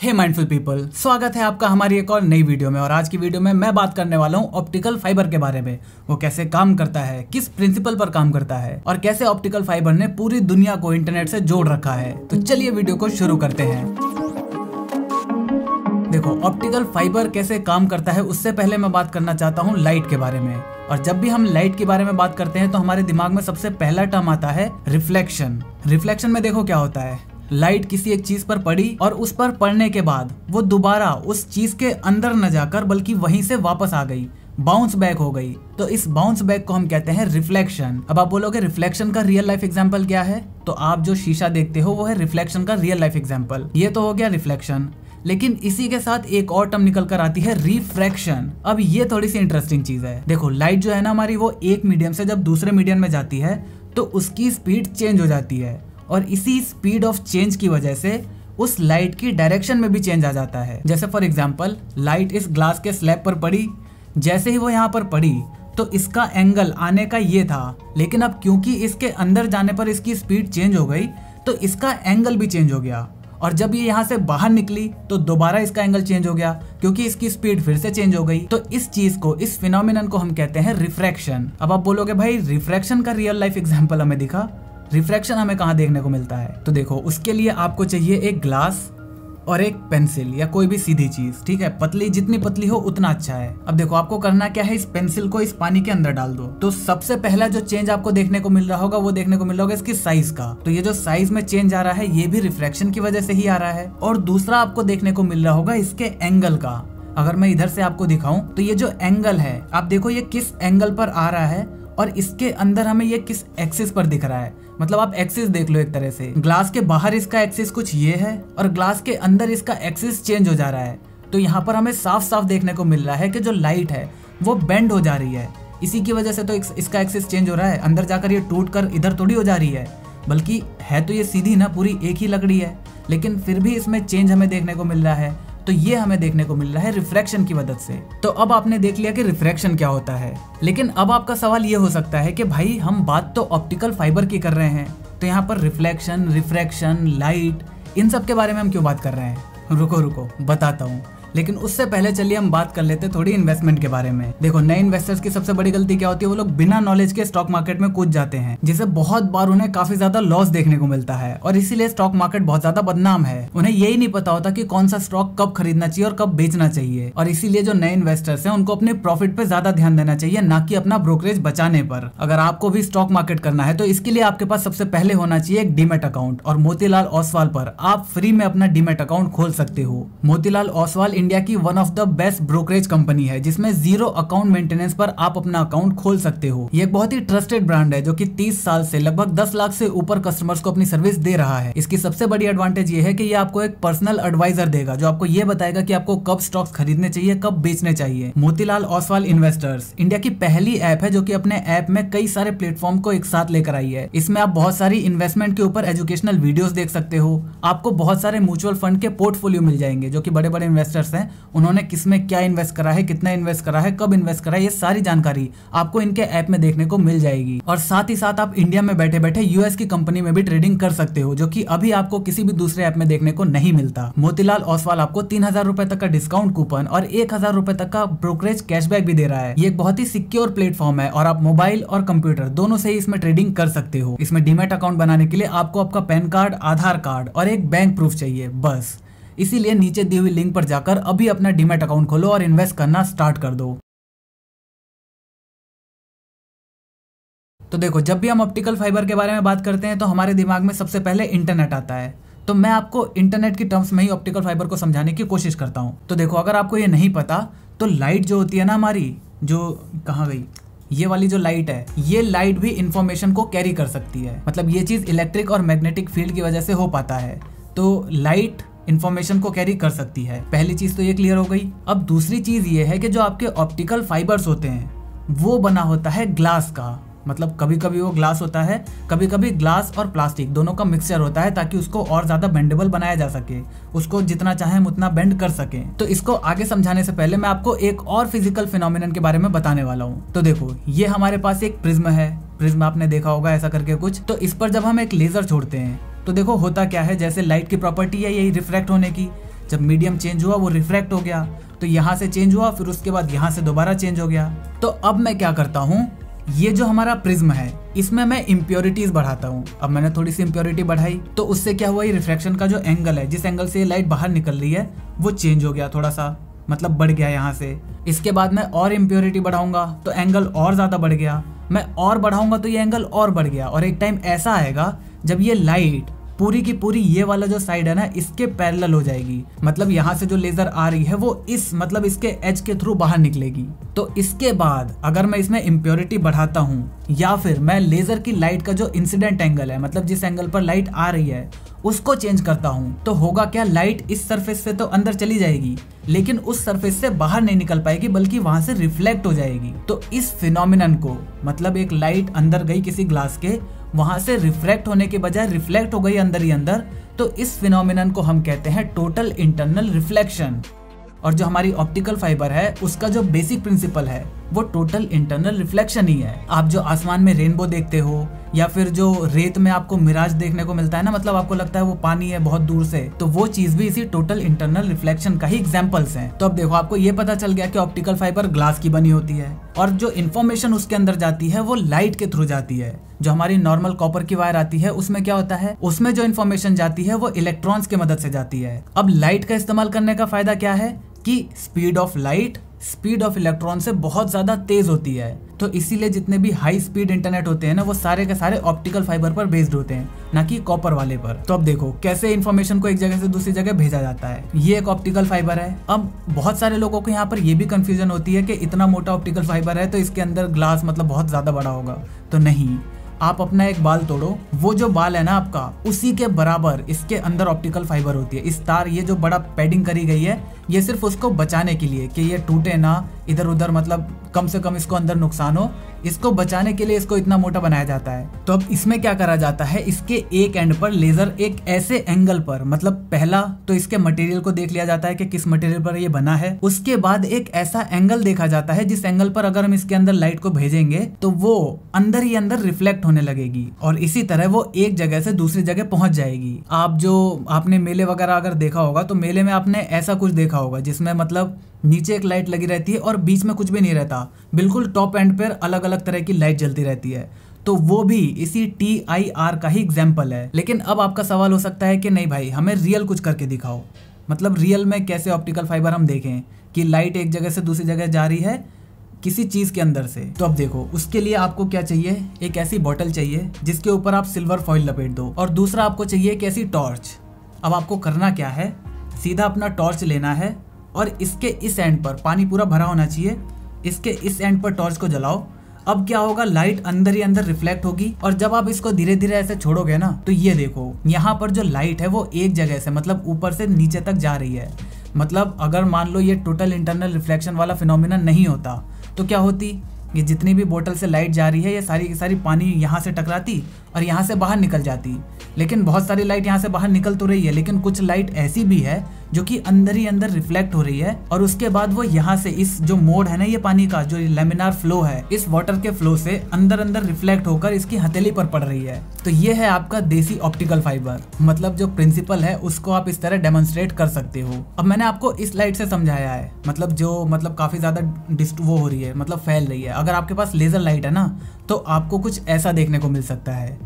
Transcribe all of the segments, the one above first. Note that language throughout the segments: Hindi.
हे माइंडफुल पीपल, स्वागत है आपका हमारी एक और नई वीडियो में। और आज की वीडियो में मैं बात करने वाला हूँ ऑप्टिकल फाइबर के बारे में। वो कैसे काम करता है, किस प्रिंसिपल पर काम करता है और कैसे ऑप्टिकल फाइबर ने पूरी दुनिया को इंटरनेट से जोड़ रखा है। तो चलिए वीडियो को शुरू करते हैं। देखो, ऑप्टिकल फाइबर कैसे काम करता है उससे पहले मैं बात करना चाहता हूँ लाइट के बारे में। और जब भी हम लाइट के बारे में बात करते हैं तो हमारे दिमाग में सबसे पहला टर्म आता है रिफ्लेक्शन। रिफ्लेक्शन में देखो क्या होता है, लाइट किसी एक चीज पर पड़ी और उस पर पड़ने के बाद वो दोबारा उस चीज के अंदर न जाकर बल्कि वहीं से वापस आ गई, बाउंस बैक हो गई। तो इस बाउंस बैक को हम कहते हैं रिफ्लेक्शन। अब आप बोलोगे रिफ्लेक्शन का रियल लाइफ एग्जांपल क्या है, तो आप जो शीशा देखते हो वो है रिफ्लेक्शन का रियल लाइफ एग्जांपल। ये तो हो गया रिफ्लेक्शन, लेकिन इसी के साथ एक और टर्म निकल कर आती है रिफ्रैक्शन। अब ये थोड़ी सी इंटरेस्टिंग चीज है। देखो, लाइट जो है ना हमारी, वो एक मीडियम से जब दूसरे मीडियम में जाती है तो उसकी स्पीड चेंज हो जाती है और इसी स्पीड ऑफ चेंज की वजह से उस लाइट की डायरेक्शन में भी चेंज आ जाता है। जैसे फॉर एग्जांपल, लाइट इस ग्लास के स्लैब पर पड़ी, जैसे ही वो यहाँ पर पड़ी तो इसका एंगल आने का ये था, लेकिन अब क्योंकि इसके अंदर जाने पर इसकी स्पीड चेंज हो गई तो इसका एंगल भी चेंज हो गया। और जब ये यहाँ से बाहर निकली तो दोबारा इसका एंगल चेंज हो गया क्योंकि इसकी स्पीड फिर से चेंज हो गई। तो इस चीज को, इस फिनोमिनन को हम कहते हैं रिफ्रैक्शन। अब आप बोलोगे भाई रिफ्रैक्शन का रियल लाइफ एग्जांपल हमें दिखा, रिफ्रैक्शन हमें कहाँ देखने को मिलता है। तो देखो, उसके लिए आपको चाहिए एक ग्लास और एक पेंसिल या कोई भी सीधी चीज, ठीक है, पतली, जितनी पतली हो उतना अच्छा है। अब देखो, आपको करना क्या है, इस पेंसिल को इस पानी के अंदर डाल दो। तो सबसे पहला जो चेंज आपको देखने को मिल रहा होगा वो देखने को मिल रहा होगा इसकी साइज का। तो ये जो साइज में चेंज आ रहा है ये भी रिफ्रैक्शन की वजह से ही आ रहा है। और दूसरा आपको देखने को मिल रहा होगा इसके एंगल का। अगर मैं इधर से आपको दिखाऊं तो ये जो एंगल है, आप देखो ये किस एंगल पर आ रहा है और इसके अंदर हमें ये किस एक्सिस पर दिख रहा है। मतलब आप एक्सिस देख लो, एक तरह से ग्लास के बाहर इसका एक्सिस कुछ ये है और ग्लास के अंदर इसका एक्सिस चेंज हो जा रहा है। तो यहाँ पर हमें साफ साफ देखने को मिल रहा है कि जो लाइट है वो बेंड हो जा रही है। इसी की वजह से तो इसका एक्सिस चेंज हो रहा है। अंदर जाकर ये टूट कर इधर थोड़ी हो जा रही है, बल्कि है तो ये सीधी ना, पूरी एक ही लकड़ी है, लेकिन फिर भी इसमें चेंज हमें देखने को मिल रहा है। तो ये हमें देखने को मिल रहा है रिफ्रैक्शन की मदद से। तो अब आपने देख लिया कि रिफ्रैक्शन क्या होता है, लेकिन अब आपका सवाल ये हो सकता है कि भाई हम बात तो ऑप्टिकल फाइबर की कर रहे हैं, तो यहाँ पर रिफ्लेक्शन, रिफ्रैक्शन, लाइट, इन सब के बारे में हम क्यों बात कर रहे हैं। रुको बताता हूँ, लेकिन उससे पहले चलिए हम बात कर लेते हैं थोड़ी इन्वेस्टमेंट के बारे में। देखो, नए इन्वेस्टर्स की सबसे बड़ी गलती क्या होती है, वो लोग बिना नॉलेज के स्टॉक मार्केट में कूद जाते हैं, जिससे बहुत बार उन्हें काफी ज्यादा लॉस देखने को मिलता है और इसीलिए स्टॉक मार्केट बहुत ज्यादा बदनाम है। उन्हें यही नहीं पता होता कि कौन सा स्टॉक कब खरीदना चाहिए और कब बेचना चाहिए। और इसीलिए जो नए इन्वेस्टर्स हैं उनको अपने प्रॉफिट पे ज्यादा ध्यान देना चाहिए, ना कि अपना ब्रोकरेज बचाने पर। अगर आपको भी स्टॉक मार्केट करना है तो इसके लिए आपके पास सबसे पहले होना चाहिए एक डीमैट अकाउंट। और मोतीलाल ओसवाल पर आप फ्री में अपना डीमैट अकाउंट खोल सकते हो। मोतीलाल ओसवाल इंडिया की one of the best brokerage company है, जिसमें 0 अकाउंट मेंटेनेंस पर आप अपना अकाउंट खोल सकते हो। ये एक बहुत ही ट्रस्टेड ब्रांड है जो कि 30 साल से लगभग 10 लाख से ऊपर कस्टमर्स को अपनी सर्विस दे रहा है। इसकी सबसे बड़ी एडवांटेज ये है कि ये आपको एक पर्सनल एडवाइजर देगा जो आपको ये बताएगा कि आपको कब स्टॉक्स खरीदने चाहिए, कब बेचने चाहिए। मोतीलाल ओसवाल इन्वेस्टर्स इंडिया की पहली ऐप है जो कि अपने ऐप में कई सारे प्लेटफॉर्म को एक साथ लेकर आई है। इसमें आप बहुत सारी इन्वेस्टमेंट के ऊपर एजुकेशनल वीडियोस देख सकते हो। आपको बहुत सारे म्यूचुअल फंड के पोर्टफोलियो मिल जाएंगे जो कि बड़े बड़े इन्वेस्टर्स हैं, उन्होंने किसमें क्या इन्वेस्ट करा है, कितना इन्वेस्ट करा है, कब इन्वेस्ट करा है, ये सारी जानकारी आपको इनके ऐप में देखने को मिल जाएगी। और साथ ही साथ आप इंडिया में बैठे बैठे यूएस की कंपनी में भी ट्रेडिंग कर सकते हो, जो कि अभी आपको किसी भी दूसरे ऐप में देखने को नहीं मिलता। मोतीलाल ओसवाल आपको 3000 रुपए तक का डिस्काउंट कूपन और 1000 रुपए तक का ब्रोकरेज कैशबैक भी दे रहा है। ये एक बहुत ही सिक्योर प्लेटफॉर्म है और आप मोबाइल और कंप्यूटर दोनों से ही इसमें ट्रेडिंग कर सकते हो। इसमें डीमैट अकाउंट बनाने के लिए आपको आपका पैन कार्ड, आधार कार्ड और एक बैंक प्रूफ चाहिए, बस। इसीलिए नीचे दी हुई लिंक पर जाकर अभी अपना डीमैट अकाउंट खोलो और इन्वेस्ट करना स्टार्ट कर दो। तो देखो, जब भी हम ऑप्टिकल फाइबर के बारे में बात करते हैं तो हमारे दिमाग में सबसे पहले इंटरनेट आता है। तो मैं आपको इंटरनेट की टर्म्स में ही ऑप्टिकल फाइबर को समझाने की कोशिश करता हूँ। तो देखो, अगर आपको ये नहीं पता तो लाइट जो होती है ना हमारी, जो कहाँ गई, ये वाली जो लाइट है, ये लाइट भी इंफॉर्मेशन को कैरी कर सकती है। मतलब ये चीज इलेक्ट्रिक और मैग्नेटिक फील्ड की वजह से हो पाता है। तो लाइट इंफॉर्मेशन को कैरी कर सकती है। पहली चीज तो ये क्लियर हो गई। अब दूसरी चीज ये है कि जो आपके ऑप्टिकल फाइबर्स होते हैं वो बना होता है ग्लास का। मतलब कभी कभी वो ग्लास होता है, कभी कभी ग्लास और प्लास्टिक दोनों का मिक्सचर होता है, ताकि उसको और ज्यादा बेंडेबल बनाया जा सके, उसको जितना चाहे हम उतना बेंड कर सके। तो इसको आगे समझाने से पहले मैं आपको एक और फिजिकल फिनोमिनन के बारे में बताने वाला हूँ। तो देखो, ये हमारे पास एक प्रिज्म है। प्रिज्म आपने देखा होगा ऐसा करके कुछ। तो इस पर जब हम एक लेजर छोड़ते हैं तो देखो होता क्या है, जैसे लाइट की प्रॉपर्टी है यही रिफ्रैक्ट होने की, जब मीडियम चेंज हुआ वो रिफ्रैक्ट हो गया, तो यहाँ से चेंज हुआ, फिर उसके बाद यहाँ से दोबारा चेंज हो गया। तो अब मैं क्या करता हूँ, ये जो हमारा प्रिज्म है इसमें मैं इम्प्योरिटीज बढ़ाता हूँ। अब मैंने थोड़ी सी इम्प्योरिटी बढ़ाई तो उससे क्या हुआ, ये रिफ्रैक्शन का जो एंगल है, जिस एंगल से ये लाइट बाहर निकल रही है वो चेंज हो गया, थोड़ा सा मतलब बढ़ गया यहाँ से। इसके बाद मैं और इम्प्योरिटी बढ़ाऊंगा तो एंगल और ज्यादा बढ़ गया, मैं और बढ़ाऊंगा तो ये एंगल और बढ़ गया, और एक टाइम ऐसा आएगा जब ये लाइट पूरी की पूरी ये वाला जो साइड है ना इसके पैरेलल हो जाएगी। मतलब यहाँ से जो लेजर आ रही है वो इस मतलब इसके एज के थ्रू बाहर निकलेगी। तो इसके बाद अगर मैं इसमें इम्प्योरिटी बढ़ाता हूँ या फिर मैं लेजर की लाइट का जो इंसिडेंट एंगल है, मतलब जिस एंगल पर लाइट आ रही है उसको चेंज करता हूँ, तो होगा क्या, लाइट इस सरफेस से तो अंदर चली जाएगी लेकिन उस सरफेस से बाहर नहीं निकल पाएगी, बल्कि वहां से रिफ्लेक्ट हो जाएगी। तो इस फिनोमिनन को, मतलब एक लाइट अंदर गई किसी ग्लास के, वहां से रिफ्रैक्ट होने के बजाय रिफ्लेक्ट हो गई अंदर ही अंदर, तो इस फिनोमिनन को हम कहते हैं टोटल इंटरनल रिफ्लेक्शन। और जो हमारी ऑप्टिकल फाइबर है उसका जो बेसिक प्रिंसिपल है वो टोटल इंटरनल रिफ्लेक्शन ही है। आप जो आसमान में रेनबो देखते हो या फिर जो रेत में आपको मिराज देखने को मिलता है ना, मतलब आपको लगता है वो पानी है बहुत दूर से, तो वो चीज भी इसी टोटल इंटरनल रिफ्लेक्शन का ही एग्जांपल्स हैं। तो अब देखो आपको ये पता चल गया कि ऑप्टिकल फाइबर ग्लास की बनी होती है और जो इन्फॉर्मेशन उसके अंदर जाती है वो लाइट के थ्रू जाती है। जो हमारी नॉर्मल कॉपर की वायर आती है उसमें क्या होता है, उसमें जो इन्फॉर्मेशन जाती है वो इलेक्ट्रॉन्स की मदद से जाती है। अब लाइट का इस्तेमाल करने का फायदा क्या है कि speed of light speed of electron से बहुत ज्यादा तेज होती है। तो इसीलिए जितने भी हाई स्पीड इंटरनेट होते हैं ना वो सारे के सारे ऑप्टिकल फाइबर पर बेस्ड होते हैं, ना कि कॉपर वाले पर। तो अब देखो कैसे इन्फॉर्मेशन को एक जगह से दूसरी जगह भेजा जाता है। ये एक ऑप्टिकल फाइबर है। अब बहुत सारे लोगों को यहाँ पर ये भी कंफ्यूजन होती है कि इतना मोटा ऑप्टिकल फाइबर है तो इसके अंदर ग्लास मतलब बहुत ज्यादा बड़ा होगा। तो नहीं, आप अपना एक बाल तोड़ो, वो जो बाल है ना आपका उसी के बराबर इसके अंदर ऑप्टिकल फाइबर होती है। इस तार ये जो बड़ा पैडिंग करी गई है ये सिर्फ उसको बचाने के लिए कि ये टूटे ना, इधर उधर मतलब कम से कम इसको अंदर नुकसान हो, इसको बचाने के लिए इसको इतना मोटा बनाया जाता है। तो अब इसमें क्या करा जाता है, इसके एक एंड पर लेजर एक ऐसे एंगल पर, मतलब पहला तो इसके मटेरियल को देख लिया जाता है कि किस मटेरियल पर ये बना है, उसके बाद एक ऐसा एंगल देखा जाता है जिस एंगल पर अगर हम इसके अंदर लाइट को भेजेंगे तो वो अंदर ही अंदर रिफ्लेक्ट होने लगेगी और इसी तरह वो एक जगह से दूसरी जगह पहुंच जाएगी। आप जो आपने मेले वगैरह अगर देखा होगा तो मेले में आपने ऐसा कुछ देखा होगा जिसमें मतलब नीचे एक लाइट लगी रहती है और बीच में कुछ भी नहीं रहता, बिल्कुल टॉप एंड पर अलग अलग तरह की लाइट जलती रहती है। तो वो भी इसी TIR का ही एग्जाम्पल है। लेकिन अब आपका सवाल हो सकता है कि नहीं भाई हमें रियल कुछ करके दिखाओ, मतलब रियल में कैसे ऑप्टिकल फाइबर हम देखें कि लाइट एक जगह से दूसरी जगह जा रही है किसी चीज के अंदर से। तो अब देखो उसके लिए आपको क्या चाहिए, एक ऐसी बोतल चाहिए जिसके ऊपर आप सिल्वर फॉइल लपेट दो, और दूसरा आपको चाहिए एक ऐसी टॉर्च। अब आपको करना क्या है, सीधा अपना टॉर्च लेना है और इसके इस एंड पर पानी पूरा भरा होना चाहिए, इसके इस एंड पर टॉर्च को जलाओ। अब क्या होगा, लाइट अंदर ही अंदर रिफ्लेक्ट होगी और जब आप इसको धीरे धीरे ऐसे छोड़ोगे ना तो ये देखो यहाँ पर जो लाइट है वो एक जगह से मतलब ऊपर से नीचे तक जा रही है। मतलब अगर मान लो ये टोटल इंटरनल रिफ्लेक्शन वाला फिनोमिना नहीं होता तो क्या होती, ये जितनी भी बोतल से लाइट जा रही है ये सारी की सारी पानी यहाँ से टकराती और यहाँ से बाहर निकल जाती। लेकिन बहुत सारी लाइट यहाँ से बाहर निकल तो रही है, लेकिन कुछ लाइट ऐसी भी है जो कि अंदर ही अंदर रिफ्लेक्ट हो रही है और उसके बाद वो यहाँ से इस जो मोड है ना ये पानी का जो लेमिनार फ्लो है, इस वाटर के फ्लो से अंदर अंदर रिफ्लेक्ट होकर इसकी हथेली पर पड़ रही है। तो ये है आपका देसी ऑप्टिकल फाइबर। मतलब जो प्रिंसिपल है उसको आप इस तरह डेमोन्स्ट्रेट कर सकते हो। अब मैंने आपको इस लाइट से समझाया है, मतलब जो मतलब काफी ज्यादा वो हो रही है, मतलब फैल रही है। अगर आपके पास लेजर लाइट है ना तो आपको कुछ ऐसा देखने को मिल सकता है।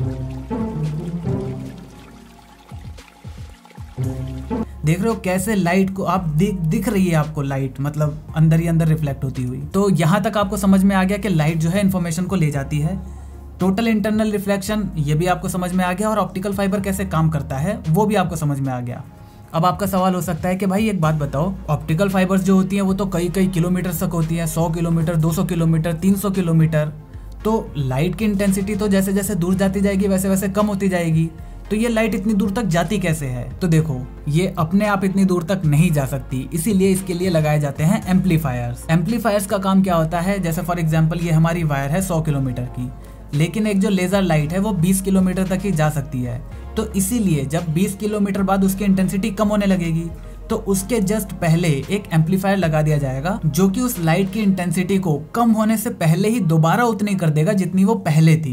देख रहे हो कैसे लाइट को आप दिख रही है आपको लाइट मतलब अंदर ही अंदर रिफ्लेक्ट होती हुई। तो यहाँ तक आपको समझ में आ गया कि लाइट जो है इन्फॉर्मेशन को ले जाती है। टोटल इंटरनल रिफ्लेक्शन ये भी आपको समझ में आ गया और ऑप्टिकल फाइबर कैसे काम करता है वो भी आपको समझ में आ गया। अब आपका सवाल हो सकता है कि भाई एक बात बताओ, ऑप्टिकल फाइबर्स जो होती हैं वो तो कई कई किलोमीटर तक होती हैं, 100 किलोमीटर, 200 किलोमीटर, 300 किलोमीटर। तो लाइट की इंटेंसिटी तो जैसे जैसे दूर जाती जाएगी वैसे वैसे कम होती जाएगी। तो ये लाइट इतनी दूर तक जाती कैसे है? तो देखो ये अपने आप इतनी दूर तक नहीं जा सकती, इसीलिए इसके लिए लगाए जाते हैं एम्पलीफायर्स। एम्पलीफायर्स का काम क्या होता है, जैसे फॉर एग्जांपल ये हमारी वायर है 100 किलोमीटर की, लेकिन एक जो लेजर लाइट है वो 20 किलोमीटर तक ही जा सकती है। तो इसीलिए जब 20 किलोमीटर बाद उसकी इंटेंसिटी कम होने लगेगी तो उसके जस्ट पहले एक एम्पलीफायर लगा दिया जाएगा जो कि उस लाइट की इंटेंसिटी को कम होने से पहले ही दोबारा उतनी कर देगा जितनी वो पहले थी।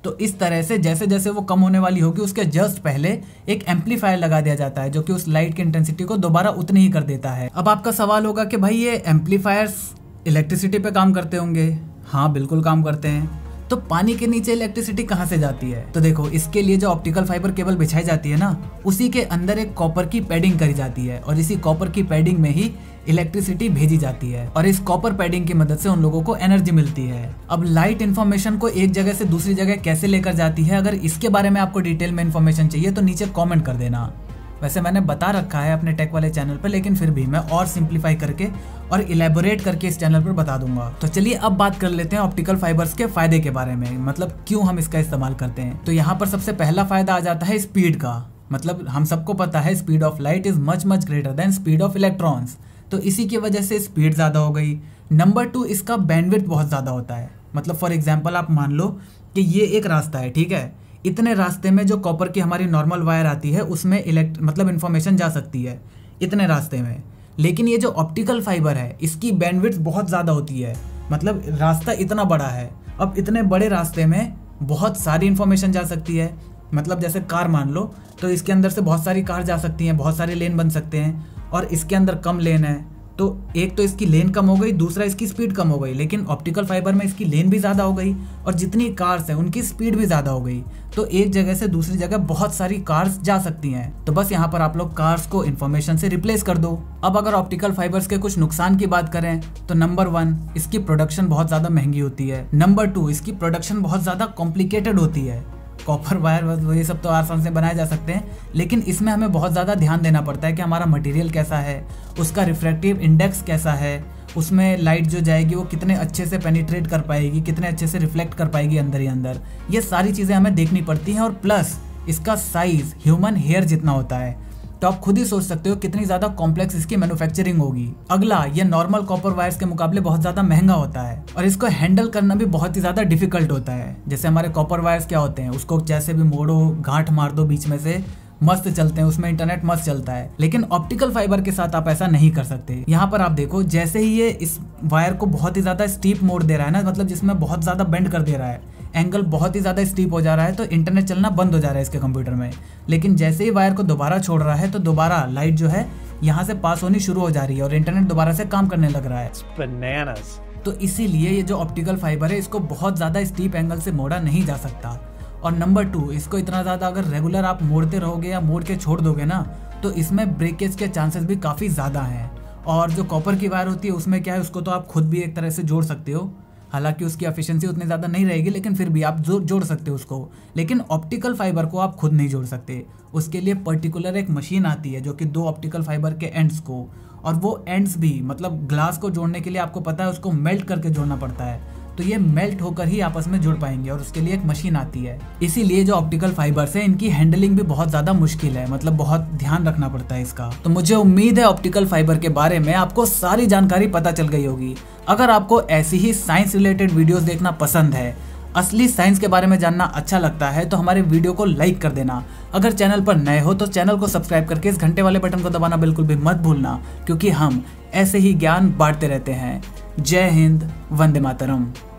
तो इस तरह से जैसे जैसे वो कम होने वाली होगी उसके जस्ट पहले एक एम्पलीफायर लगा दिया जाता है जो कि उस लाइट की इंटेंसिटी को दोबारा उतनी ही कर देता है। अब आपका सवाल होगा कि भाई ये एम्पलीफायर्स इलेक्ट्रिसिटी पे काम करते होंगे। हाँ बिल्कुल काम करते हैं। तो पानी के नीचे इलेक्ट्रिसिटी कहाँ से जाती है? तो देखो इसके लिए जो ऑप्टिकल फाइबर केबल बिछाई जाती है ना, उसी के अंदर एक कॉपर की पैडिंग करी जाती है और इसी कॉपर की पैडिंग में ही इलेक्ट्रिसिटी भेजी जाती है और इस कॉपर पैडिंग की मदद से उन लोगों को एनर्जी मिलती है। अब लाइट इन्फॉर्मेशन को एक जगह से दूसरी जगह कैसे लेकर जाती है, अगर इसके बारे में आपको डिटेल में इन्फॉर्मेशन चाहिए तो नीचे कमेंट कर देना। वैसे मैंने बता रखा है अपने टेक वाले चैनल पर, लेकिन फिर भी मैं और सिंप्लीफाई करके और इलेबोरेट करके इस चैनल पर बता दूंगा। तो चलिए अब बात कर लेते हैं ऑप्टिकल फाइबर्स के फायदे के बारे में, मतलब क्यों हम इसका इस्तेमाल करते हैं। तो यहाँ पर सबसे पहला फायदा आ जाता है स्पीड का। मतलब हम सबको पता है speed of light is much much greater than speed of electrons, तो इसी की वजह से स्पीड ज़्यादा हो गई। नंबर 2, इसका बैंडविड्थ बहुत ज़्यादा होता है। मतलब फॉर एग्जांपल आप मान लो कि ये एक रास्ता है, ठीक है, इतने रास्ते में जो कॉपर की हमारी नॉर्मल वायर आती है उसमें मतलब इन्फॉर्मेशन जा सकती है इतने रास्ते में। लेकिन ये जो ऑप्टिकल फाइबर है इसकी बैंडविड्थ बहुत ज़्यादा होती है। मतलब रास्ता इतना बड़ा है, अब इतने बड़े रास्ते में बहुत सारी इन्फॉर्मेशन जा सकती है। मतलब जैसे कार मान लो, तो इसके अंदर से बहुत सारी कार जा सकती हैं, बहुत सारे लेन बन सकते हैं, और इसके अंदर कम लेन है तो एक तो इसकी लेन कम हो गई, दूसरा इसकी स्पीड कम हो गई। लेकिन ऑप्टिकल फाइबर में इसकी लेन भी ज़्यादा हो गई और जितनी कार्स हैं उनकी स्पीड भी ज़्यादा हो गई, तो एक जगह से दूसरी जगह बहुत सारी कार्स जा सकती हैं। तो बस यहाँ पर आप लोग कार्स को इन्फॉर्मेशन से रिप्लेस कर दो। अब अगर ऑप्टिकल फाइबर्स के कुछ नुकसान की बात करें तो नंबर 1, इसकी प्रोडक्शन बहुत ज़्यादा महंगी होती है। नंबर 2, इसकी प्रोडक्शन बहुत ज़्यादा कॉम्प्लिकेटेड होती है। कॉपर वायर ये सब तो आसान से बनाए जा सकते हैं, लेकिन इसमें हमें बहुत ज़्यादा ध्यान देना पड़ता है कि हमारा मटेरियल कैसा है, उसका रिफ्रैक्टिव इंडेक्स कैसा है, उसमें लाइट जो जाएगी वो कितने अच्छे से पेनिट्रेट कर पाएगी, कितने अच्छे से रिफ्लेक्ट कर पाएगी अंदर ही अंदर। ये सारी चीज़ें हमें देखनी पड़ती हैं और प्लस इसका साइज़ ह्यूमन हेयर जितना होता है। तो आप खुद ही सोच सकते हो कितनी ज़्यादा कॉम्प्लेक्स इसकी मैन्युफैक्चरिंग होगी। अगला, ये नॉर्मल कॉपर वायर्स के मुकाबले बहुत ज़्यादा महंगा होता है और इसको हैंडल करना भी बहुत ही ज़्यादा डिफिकल्ट होता है। जैसे हमारे कॉपर वायर्स क्या होते हैं, उसको जैसे भी मोड़ो, गांठ मार दो बीच में से, मस्त चलते हैं, उसमें इंटरनेट मस्त चलता है। लेकिन ऑप्टिकल फाइबर के साथ आप ऐसा नहीं कर सकते। यहाँ पर आप देखो, जैसे ही ये इस वायर को बहुत ही ज़्यादा स्टीप मोड़ दे रहा है ना, मतलब जिसमें बहुत ज़्यादा बेंड कर दे रहा है, एंगल बहुत ही ज़्यादा स्टीप हो जा रहा है, तो इंटरनेट चलना बंद हो जा रहा है इसके कंप्यूटर में। लेकिन जैसे ही वायर को दोबारा छोड़ रहा है तो दोबारा लाइट जो है यहाँ से पास होनी शुरू हो जा रही है और इंटरनेट दोबारा से काम करने लग रहा है। Bananas. तो इसीलिए ये जो ऑप्टिकल फाइबर है इसको बहुत ज़्यादा स्टीप एंगल से मोड़ा नहीं जा सकता। और नंबर 2, इसको इतना ज़्यादा अगर रेगुलर आप मोड़ते रहोगे या मोड़ के छोड़ दोगे ना, तो इसमें ब्रेकेज के चांसेस भी काफ़ी ज़्यादा हैं। और जो कॉपर की वायर होती है उसमें क्या है, उसको तो आप खुद भी एक तरह से जोड़ सकते हो, हालांकि उसकी एफिशिएंसी उतनी ज़्यादा नहीं रहेगी, लेकिन फिर भी आप जोड़ सकते हो उसको। लेकिन ऑप्टिकल फाइबर को आप खुद नहीं जोड़ सकते, उसके लिए पर्टिकुलर एक मशीन आती है जो कि 2 ऑप्टिकल फाइबर के एंड्स को, और वो एंड्स भी मतलब ग्लास को जोड़ने के लिए आपको पता है उसको मेल्ट करके जोड़ना पड़ता है, तो ये मेल्ट होकर ही आपस में जुड़ पाएंगे और उसके लिए एक मशीन आती है। इसीलिए जो ऑप्टिकल फाइबर्स है इनकी हैंडलिंग भी बहुत ज़्यादा मुश्किल है, मतलब बहुत ध्यान रखना पड़ता है इसका। तो मुझे उम्मीद है ऑप्टिकल फाइबर के बारे में आपको सारी जानकारी पता चल गई होगी। अगर आपको ऐसी ही साइंस रिलेटेड वीडियोस देखना पसंद है, असली साइंस के बारे में जानना अच्छा लगता है, तो हमारे वीडियो को लाइक कर देना। अगर चैनल पर नए हो तो चैनल को सब्सक्राइब करके इस घंटे वाले बटन को दबाना बिल्कुल भी मत भूलना, क्योंकि हम ऐसे ही ज्ञान बांटते रहते हैं। जय हिंद, वंदे मातरम।